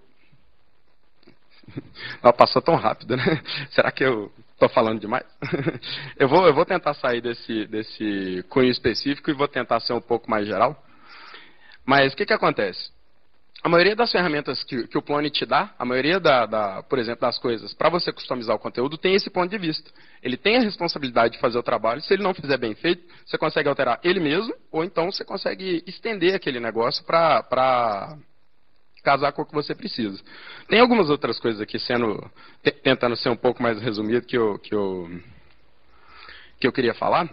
Ela passou tão rápido, né? Será que eu estou falando demais? Eu vou tentar sair desse cunho específico e vou tentar ser um pouco mais geral. Mas o que acontece? A maioria das ferramentas que o Plone te dá, a maioria, por exemplo, das coisas, para você customizar o conteúdo, tem esse ponto de vista. Ele tem a responsabilidade de fazer o trabalho. Se ele não fizer bem feito, você consegue alterar ele mesmo, ou então você consegue estender aquele negócio para casar com o que você precisa. Tem algumas outras coisas aqui tentando ser um pouco mais resumido que eu queria falar.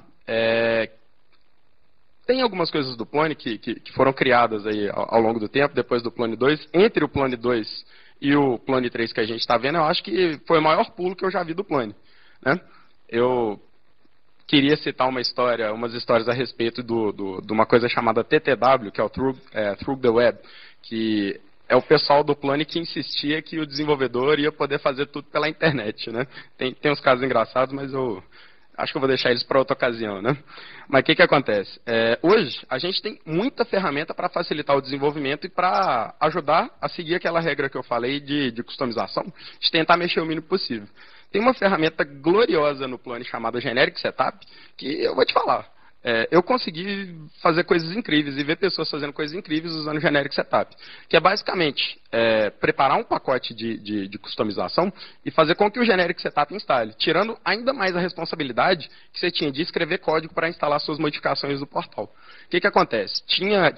Tem algumas coisas do Plone que foram criadas aí ao longo do tempo, depois do Plone 2. Entre o Plone 2 e o Plone 3 que a gente está vendo, eu acho que foi o maior pulo que eu já vi do Plone, né? Eu queria citar umas histórias a respeito de uma coisa chamada TTW, que é o Through the Web, que é o pessoal do Plone que insistia que o desenvolvedor ia poder fazer tudo pela internet, né? Tem uns casos engraçados, mas eu acho que eu vou deixar eles para outra ocasião, né? Mas o que acontece? Hoje, a gente tem muita ferramenta para facilitar o desenvolvimento e para ajudar a seguir aquela regra que eu falei de customização, de tentar mexer o mínimo possível. Tem uma ferramenta gloriosa no Plone chamada Generic Setup, que eu vou te falar. Eu consegui fazer coisas incríveis e ver pessoas fazendo coisas incríveis usando o Generic Setup, que é basicamente preparar um pacote de customização e fazer com que o Generic Setup instale, tirando ainda mais a responsabilidade que você tinha de escrever código para instalar suas modificações do portal. O que acontece? Tinha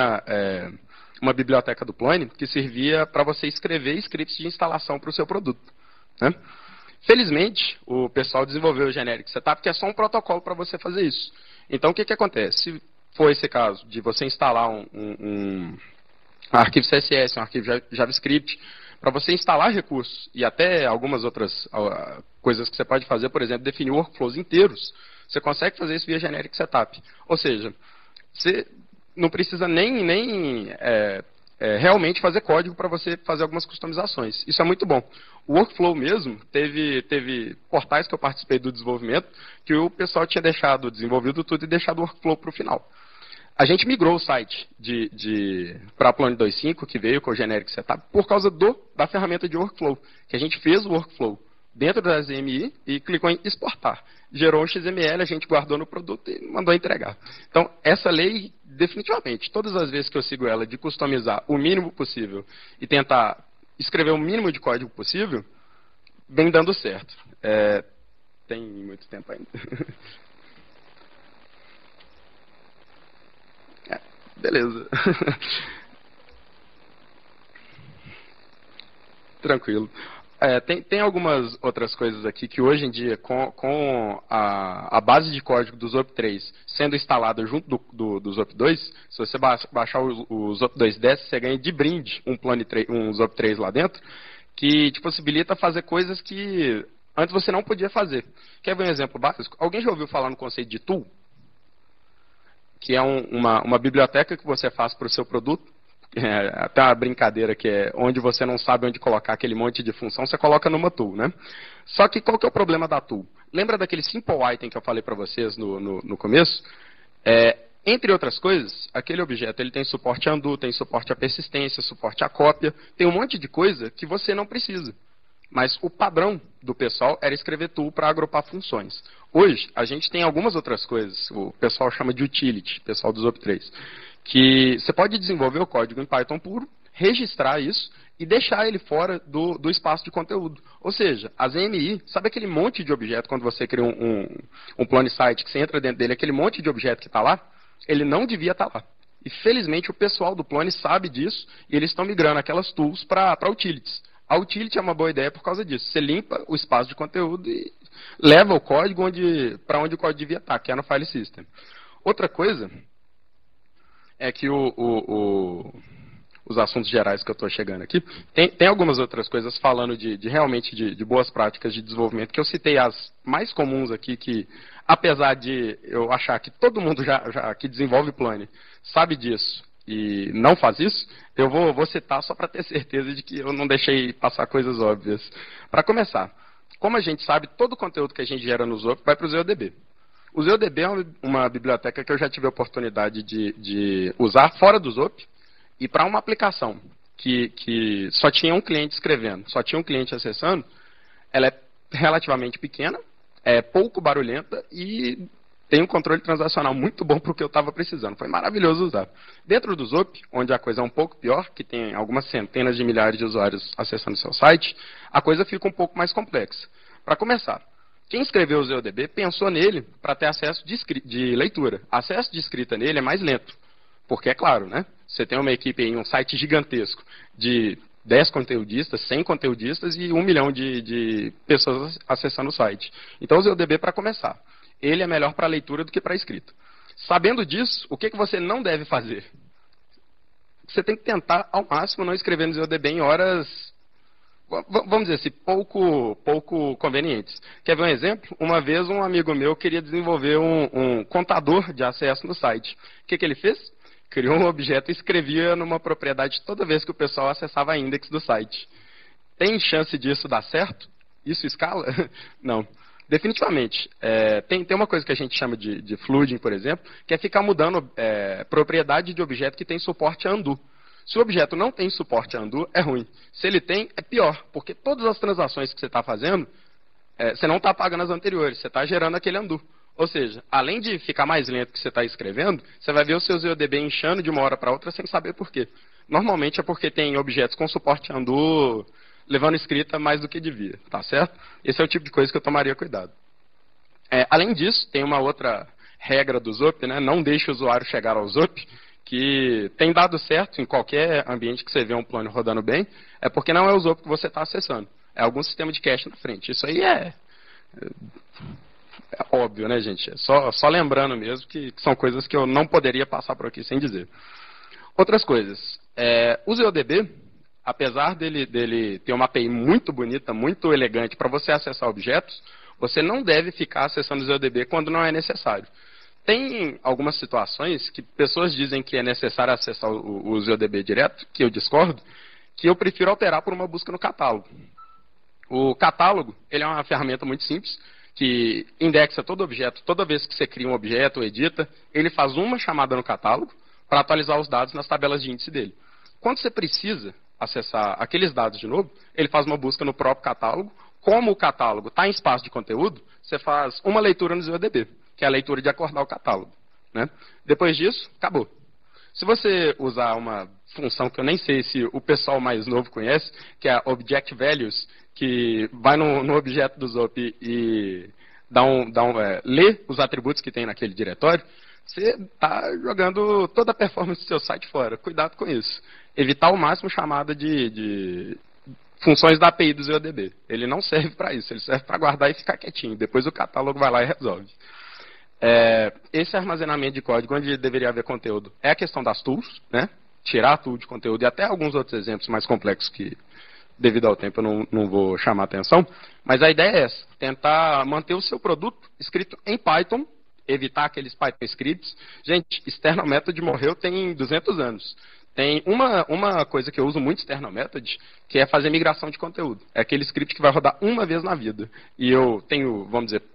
uma biblioteca do Plone que servia para você escrever scripts de instalação para o seu produto, né? Felizmente, o pessoal desenvolveu o Generic Setup, que é só um protocolo para você fazer isso. Então, o que acontece? Se for esse caso de você instalar um arquivo CSS, um arquivo JavaScript, para você instalar recursos e até algumas outras coisas que você pode fazer, por exemplo, definir workflows inteiros, você consegue fazer isso via Generic Setup. Ou seja, você não precisa nem realmente fazer código para você fazer algumas customizações. Isso é muito bom. O Workflow mesmo, teve portais que eu participei do desenvolvimento, que o pessoal tinha desenvolvido tudo e deixado o Workflow para o final. A gente migrou o site para a Plone 2.5, que veio com o Generic Setup, por causa da ferramenta de Workflow, que a gente fez o Workflow dentro da ZMI e clicou em exportar. Gerou um XML, a gente guardou no produto e mandou entregar. Então, essa lei, definitivamente, todas as vezes que eu sigo ela de customizar o mínimo possível e tentar escrever o mínimo de código possível, vem dando certo. Tem muito tempo ainda. Beleza. Tranquilo. Tem algumas outras coisas aqui que hoje em dia, com a base de código do Zop 3 sendo instalada junto do Zop 2, se você baixar o Zop 2.10, você ganha de brinde um Zop 3 lá dentro, que te possibilita fazer coisas que antes você não podia fazer. Quer ver um exemplo básico? Alguém já ouviu falar no conceito de tool? Que é uma biblioteca que você faz para o seu produto. Até uma brincadeira que é onde você não sabe onde colocar aquele monte de função, você coloca numa tool, né? Só que qual que é o problema da tool? Lembra daquele simple item que eu falei para vocês no começo? Entre outras coisas, aquele objeto ele tem suporte a undo, tem suporte a persistência, suporte a cópia, tem um monte de coisa que você não precisa. Mas o padrão do pessoal era escrever tool para agrupar funções. Hoje, a gente tem algumas outras coisas, o pessoal chama de utility, o pessoal do Zop 3, que você pode desenvolver o código em Python puro, registrar isso e deixar ele fora do espaço de conteúdo. Ou seja, a ZMI, sabe aquele monte de objeto quando você cria um Plone site, que você entra dentro dele, aquele monte de objeto que está lá, ele não devia estar lá. E felizmente o pessoal do Plone sabe disso e eles estão migrando aquelas tools para utilities. A utility é uma boa ideia por causa disso. Você limpa o espaço de conteúdo e leva o código para onde o código devia estar, que é no file system. Outra coisa é que os assuntos gerais que eu estou chegando aqui, tem algumas outras coisas falando realmente de boas práticas de desenvolvimento, que eu citei as mais comuns aqui, que apesar de eu achar que todo mundo que desenvolve Plone sabe disso e não faz isso, eu vou citar só para ter certeza de que eu não deixei passar coisas óbvias. Para começar, como a gente sabe, todo o conteúdo que a gente gera no Zop vai para o ZODB. O ZODB é uma biblioteca que eu já tive a oportunidade de usar fora do Zop e para uma aplicação que só tinha um cliente escrevendo, só tinha um cliente acessando. Ela é relativamente pequena, é pouco barulhenta e tem um controle transacional muito bom para o que eu estava precisando. Foi maravilhoso usar. Dentro do Zop, onde a coisa é um pouco pior, que tem algumas centenas de milhares de usuários acessando o seu site, a coisa fica um pouco mais complexa. Para começar, quem escreveu o ZODB pensou nele para ter acesso de leitura. Acesso de escrita nele é mais lento. Porque, é claro, né? Você tem uma equipe em um site gigantesco de 10 conteudistas, 100 conteudistas e 1 milhão de pessoas acessando o site. Então, o ZODB, para começar, ele é melhor para leitura do que para escrita. Sabendo disso, o que você não deve fazer? Você tem que tentar, ao máximo, não escrever no ZODB em horas vamos dizer assim, pouco convenientes. Quer ver um exemplo? Uma vez um amigo meu queria desenvolver um contador de acesso no site. O que ele fez? Criou um objeto e escrevia numa propriedade toda vez que o pessoal acessava a index do site. Tem chance disso dar certo? Isso escala? Não. Definitivamente. Tem uma coisa que a gente chama de flooding, por exemplo, que é ficar mudando propriedade de objeto que tem suporte a undo. Se o objeto não tem suporte a undo, é ruim. Se ele tem, é pior, porque todas as transações que você está fazendo, você não está apagando as anteriores, você está gerando aquele undo. Ou seja, além de ficar mais lento que você está escrevendo, você vai ver o seu ZODB inchando de uma hora para outra sem saber por quê. Normalmente é porque tem objetos com suporte a undo levando escrita mais do que devia, tá certo? Esse é o tipo de coisa que eu tomaria cuidado. Além disso, tem uma outra regra do ZOP, né? Não deixe o usuário chegar ao ZOP, que tem dado certo em qualquer ambiente que você vê um plano rodando bem, é porque não é o ZOP que você está acessando. É algum sistema de cache na frente. Isso aí é óbvio, né, gente? É só lembrando mesmo que são coisas que eu não poderia passar por aqui sem dizer. Outras coisas. O ZODB, apesar dele ter uma API muito bonita, muito elegante para você acessar objetos, você não deve ficar acessando o ZODB quando não é necessário. Tem algumas situações que pessoas dizem que é necessário acessar o ZODB direto, que eu discordo, que eu prefiro alterar por uma busca no catálogo. O catálogo, ele é uma ferramenta muito simples, que indexa todo objeto. Toda vez que você cria um objeto ou edita, ele faz uma chamada no catálogo para atualizar os dados nas tabelas de índice dele. Quando você precisa acessar aqueles dados de novo, ele faz uma busca no próprio catálogo. Como o catálogo está em espaço de conteúdo, você faz uma leitura no ZODB, que é a leitura de acordar o catálogo, né? Depois disso, acabou. Se você usar uma função que eu nem sei se o pessoal mais novo conhece, que é a Object Values, que vai no objeto do ZOP e lê os atributos que tem naquele diretório, você está jogando toda a performance do seu site fora. Cuidado com isso. Evitar ao máximo chamada de funções da API do ZODB. Ele não serve para isso, ele serve para guardar e ficar quietinho. Depois o catálogo vai lá e resolve. Esse armazenamento de código onde deveria haver conteúdo é a questão das tools, né? Tirar a tool de conteúdo e até alguns outros exemplos mais complexos que, devido ao tempo, eu não vou chamar atenção. Mas a ideia é essa, tentar manter o seu produto escrito em Python, evitar aqueles Python scripts. Gente, External Method morreu tem 200 anos. Tem uma coisa que eu uso muito External Method, que é fazer migração de conteúdo. É aquele script que vai rodar uma vez na vida. E eu tenho, vamos dizer,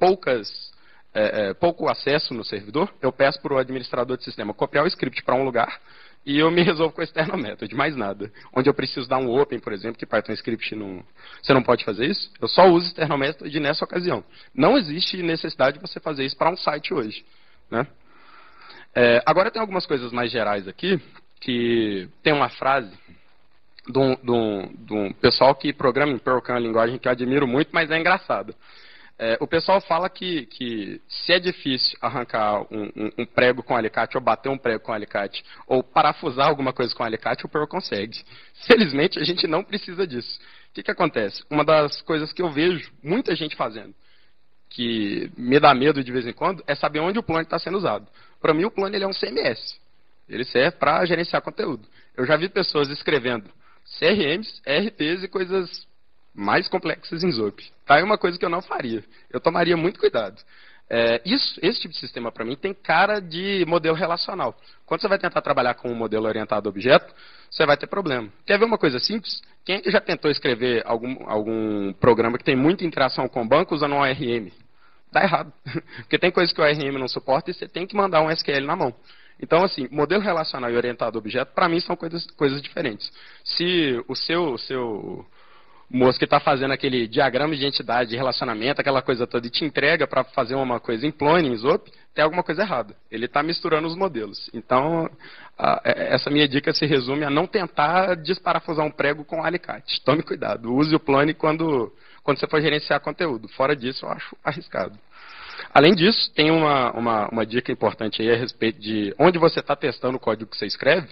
pouco acesso no servidor. Eu peço para o administrador de sistema copiar o script para um lugar e eu me resolvo com o External Method, mais nada. Onde eu preciso dar um open, por exemplo, que Python Script você não pode fazer isso, eu só uso External Method nessa ocasião. Não existe necessidade de você fazer isso para um site hoje, né? Agora tem algumas coisas mais gerais aqui, que tem uma frase de um pessoal que programa em Perl, que é uma linguagem que eu admiro muito, mas é engraçada. O pessoal fala que se é difícil arrancar um prego com alicate, ou bater um prego com alicate, ou parafusar alguma coisa com alicate, o Perl consegue. Felizmente, a gente não precisa disso. O que acontece? Uma das coisas que eu vejo muita gente fazendo, que me dá medo de vez em quando, é saber onde o plano está sendo usado. Para mim, o plano ele é um CMS. Ele serve para gerenciar conteúdo. Eu já vi pessoas escrevendo CRMs, RPs e coisas mais complexas em ZOP. Tá? É uma coisa que eu não faria. Eu tomaria muito cuidado. Esse tipo de sistema, para mim, tem cara de modelo relacional. Quando você vai tentar trabalhar com um modelo orientado a objeto, você vai ter problema. Quer ver uma coisa simples? Quem já tentou escrever algum programa que tem muita interação com o banco usando um ORM? Dá errado. Porque tem coisas que o ORM não suporta e você tem que mandar um SQL na mão. Então, assim, modelo relacional e orientado a objeto, para mim, são coisas diferentes. Se o seu moço que está fazendo aquele diagrama de entidade, de relacionamento, aquela coisa toda, e te entrega para fazer uma coisa em Plone, em ZOP, tem alguma coisa errada. Ele está misturando os modelos. Então, essa minha dica se resume a não tentar desparafusar um prego com um alicate. Tome cuidado. Use o Plone quando você for gerenciar conteúdo. Fora disso, eu acho arriscado. Além disso, tem uma dica importante aí a respeito de onde você está testando o código que você escreve.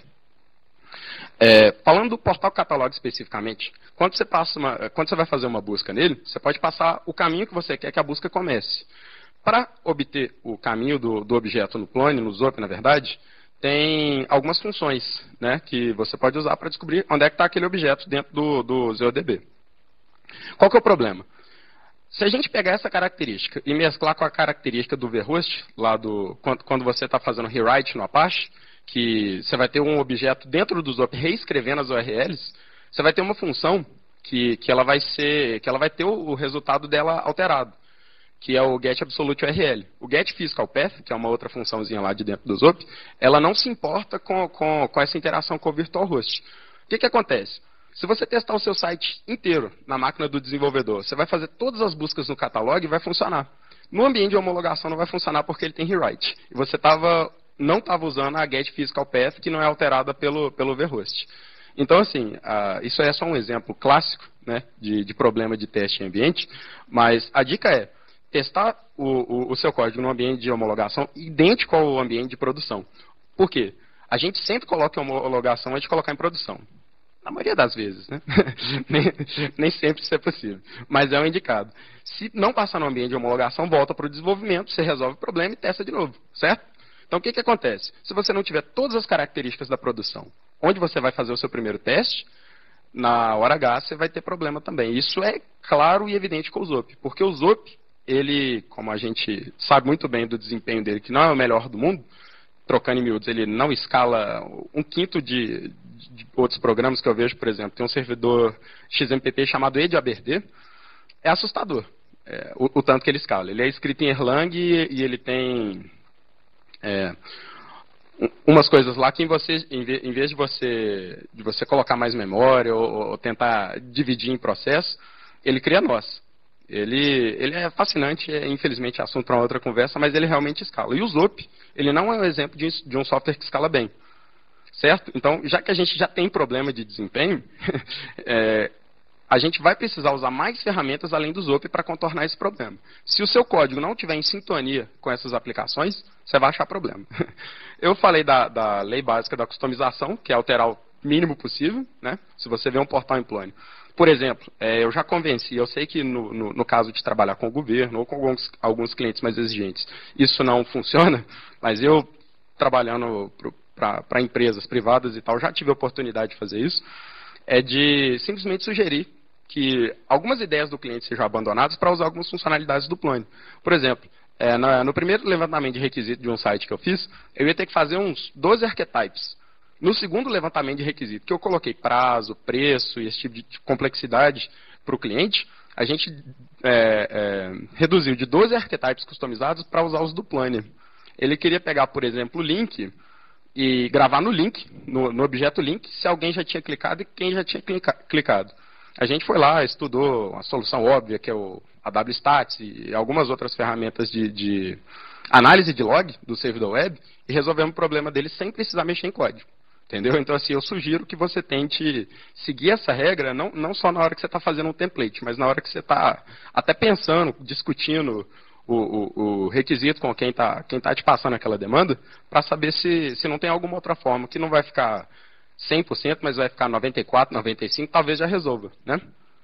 Falando do portal catalog especificamente, quando você vai fazer uma busca nele, você pode passar o caminho que você quer que a busca comece. Para obter o caminho do objeto no Plone, no ZOP, na verdade, tem algumas funções, né, que você pode usar para descobrir onde é que está aquele objeto dentro do ZODB. Qual que é o problema? Se a gente pegar essa característica e mesclar com a característica do vhost, quando você está fazendo rewrite no Apache, que você vai ter um objeto dentro do ZOP reescrevendo as URLs, você vai ter uma função que ela vai ter o resultado dela alterado, que é o getAbsoluteURL. O getPhysicalPath, que é uma outra funçãozinha lá de dentro do ZOP, ela não se importa com essa interação com o virtual host. O que acontece? Se você testar o seu site inteiro na máquina do desenvolvedor, você vai fazer todas as buscas no catalog e vai funcionar. No ambiente de homologação não vai funcionar porque ele tem rewrite. E você não estava usando a getPhysicalPath, que não é alterada pelo vhost. Então, assim, isso é só um exemplo clássico, né, de problema de teste em ambiente, mas a dica é testar o seu código no ambiente de homologação idêntico ao ambiente de produção. Por quê? A gente sempre coloca em homologação antes de colocar em produção. Na maioria das vezes, né? nem sempre isso é possível. Mas é o indicado. Se não passar no ambiente de homologação, volta para o desenvolvimento, você resolve o problema e testa de novo, certo? Então, o que acontece? Se você não tiver todas as características da produção, onde você vai fazer o seu primeiro teste, na hora H você vai ter problema também. Isso é claro e evidente com o ZOP, porque o ZOP, ele, como a gente sabe muito bem do desempenho dele, que não é o melhor do mundo, trocando em miúdos, ele não escala 1/5 de outros programas que eu vejo, por exemplo. Tem um servidor XMPP chamado EDABRD, é assustador o tanto que ele escala. Ele é escrito em Erlang e ele tem umas coisas lá que em vez de você colocar mais memória ou tentar dividir em processo, ele cria nós. Ele é fascinante, infelizmente é assunto para uma outra conversa, mas ele realmente escala. E o ZOP, ele não é um exemplo de um software que escala bem. Certo? Então, já que a gente já tem problema de desempenho, a gente vai precisar usar mais ferramentas além do ZOP para contornar esse problema. Se o seu código não estiver em sintonia com essas aplicações, você vai achar problema. Eu falei da lei básica da customização, que é alterar o mínimo possível, né? Se você vê um portal em plano. Por exemplo, eu já convenci, eu sei que no caso de trabalhar com o governo ou com alguns clientes mais exigentes, isso não funciona, mas eu, trabalhando para empresas privadas e tal, já tive a oportunidade de fazer isso, é de simplesmente sugerir que algumas ideias do cliente sejam abandonadas para usar algumas funcionalidades do plano. Por exemplo, no primeiro levantamento de requisito de um site que eu fiz, eu ia ter que fazer uns 12 archetypes. No segundo levantamento de requisito, que eu coloquei prazo, preço e esse tipo de complexidade para o cliente, a gente reduziu de 12 archetypes customizados para usar os do Planner. Ele queria pegar, por exemplo, o link e gravar no link, no objeto link, se alguém já tinha clicado e quem já tinha clicado. A gente foi lá, estudou uma solução óbvia, que é a WStats e algumas outras ferramentas de análise de log do servidor web e resolvemos o problema dele sem precisar mexer em código. Entendeu? Então, assim, eu sugiro que você tente seguir essa regra, não só na hora que você está fazendo um template, mas na hora que você está até pensando, discutindo o requisito com quem está te passando aquela demanda, para saber se não tem alguma outra forma que não vai ficar 100%, mas vai ficar 94%, 95%, talvez já resolva, né?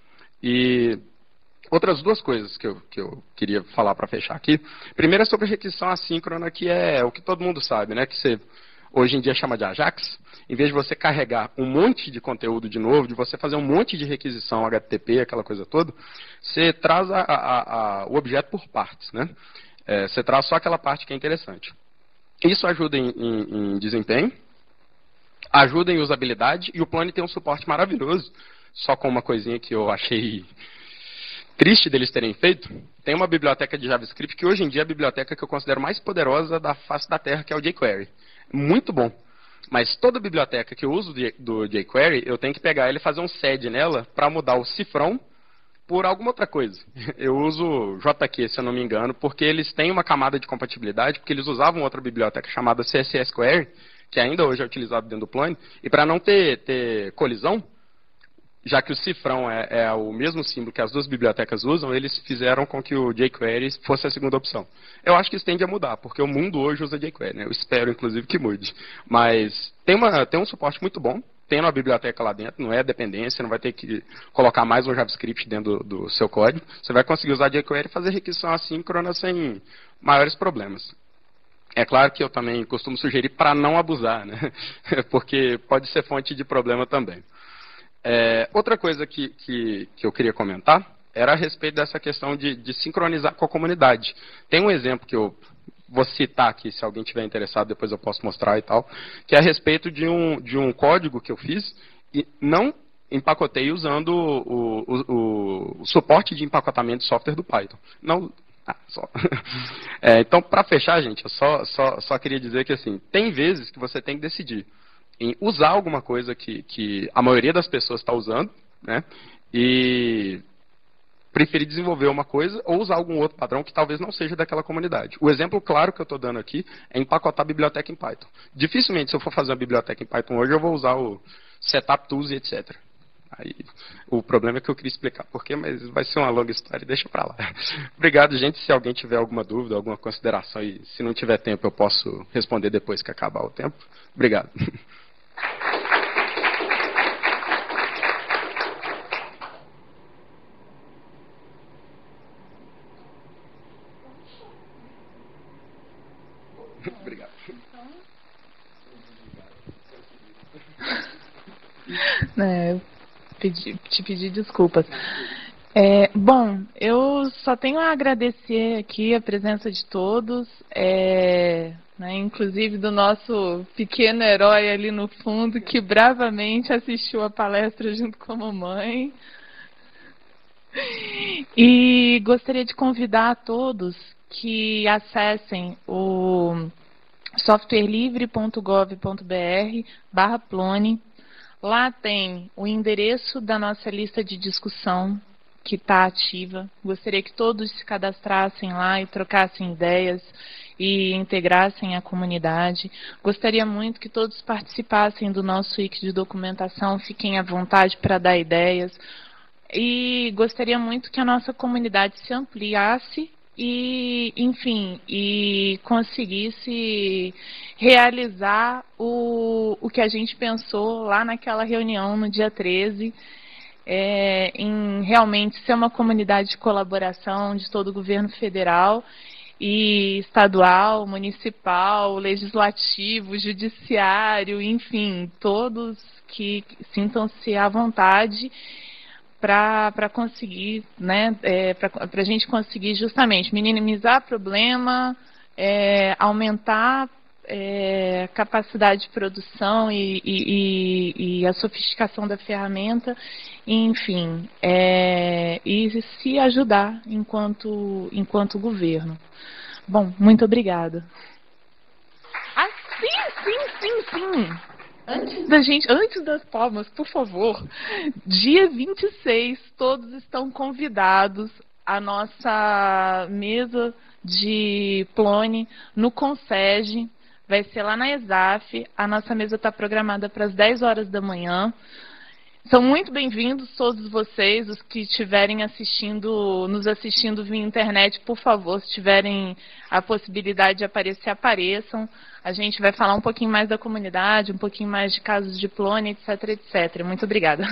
E outras duas coisas que eu queria falar para fechar aqui. Primeiro é sobre requisição assíncrona, que é o que todo mundo sabe, né? Que você hoje em dia chama de Ajax. Em vez de você carregar um monte de conteúdo de novo, de você fazer um monte de requisição HTTP, aquela coisa toda, você traz o objeto por partes, né? Você traz só aquela parte que é interessante. Isso ajuda em desempenho, ajuda em usabilidade, e o Plone tem um suporte maravilhoso, só com uma coisinha que eu achei triste deles terem feito. Tem uma biblioteca de JavaScript que hoje em dia é a biblioteca que eu considero mais poderosa da face da Terra, que é o jQuery. Muito bom. Mas toda biblioteca que eu uso do jQuery, eu tenho que pegar ele e fazer um sed nela para mudar o cifrão por alguma outra coisa. Eu uso JQ, se eu não me engano, porque eles têm uma camada de compatibilidade, porque eles usavam outra biblioteca chamada CSS Query, que ainda hoje é utilizado dentro do Plone, e para não ter colisão, já que o cifrão é o mesmo símbolo que as duas bibliotecas usam, eles fizeram com que o jQuery fosse a segunda opção. Eu acho que isso tende a mudar, porque o mundo hoje usa jQuery, né? Eu espero, inclusive, que mude. Mas tem um suporte muito bom, tem uma biblioteca lá dentro, não é dependência, não vai ter que colocar mais um JavaScript dentro do seu código. Você vai conseguir usar jQuery e fazer requisição assíncrona sem maiores problemas. É claro que eu também costumo sugerir para não abusar, né? Porque pode ser fonte de problema também. Outra coisa que eu queria comentar era a respeito dessa questão de sincronizar com a comunidade. Tem um exemplo que eu vou citar aqui, se alguém tiver interessado, depois eu posso mostrar e tal, que é a respeito de um código que eu fiz e não empacotei usando o suporte de empacotamento de software do Python. Não, só. Então, para fechar, gente, eu só queria dizer que assim, tem vezes que você tem que decidir em usar alguma coisa que a maioria das pessoas está usando, né? E preferir desenvolver uma coisa ou usar algum outro padrão que talvez não seja daquela comunidade. O exemplo claro que eu estou dando aqui é empacotar a biblioteca em Python. Dificilmente, se eu for fazer uma biblioteca em Python hoje, eu vou usar o Setup Tools e etc. Aí, o problema é que eu queria explicar por quê, mas vai ser uma longa história e deixa para lá. Obrigado, gente. Se alguém tiver alguma dúvida, alguma consideração, e se não tiver tempo, eu posso responder depois que acabar o tempo. Obrigado. Obrigado. Te pedi desculpas. Bom, eu só tenho a agradecer aqui a presença de todos, né, inclusive do nosso pequeno herói ali no fundo, que bravamente assistiu a palestra junto com a mamãe. E gostaria de convidar a todos que acessem o softwarelivre.gov.br/plone. Lá tem o endereço da nossa lista de discussão, que está ativa. Gostaria que todos se cadastrassem lá e trocassem ideias e integrassem a comunidade. Gostaria muito que todos participassem do nosso wiki de documentação, fiquem à vontade para dar ideias. E gostaria muito que a nossa comunidade se ampliasse e, enfim, e conseguisse realizar o que a gente pensou lá naquela reunião no dia 13, em realmente ser uma comunidade de colaboração de todo o governo federal e estadual, municipal, legislativo, judiciário, enfim, todos que sintam-se à vontade para conseguir, né, para a gente conseguir justamente minimizar problema, aumentar capacidade de produção e a sofisticação da ferramenta, enfim, e se ajudar enquanto governo. Bom, muito obrigada. Ah, sim. Antes das palmas, por favor, dia 26, todos estão convidados à nossa mesa de Plone no Consege. Vai ser lá na ESAF. A nossa mesa está programada para as 10 horas da manhã. São muito bem-vindos todos vocês, os que estiverem nos assistindo via internet, por favor, se tiverem a possibilidade de aparecer, apareçam. A gente vai falar um pouquinho mais da comunidade, um pouquinho mais de casos de Plone, etc, etc. Muito obrigada.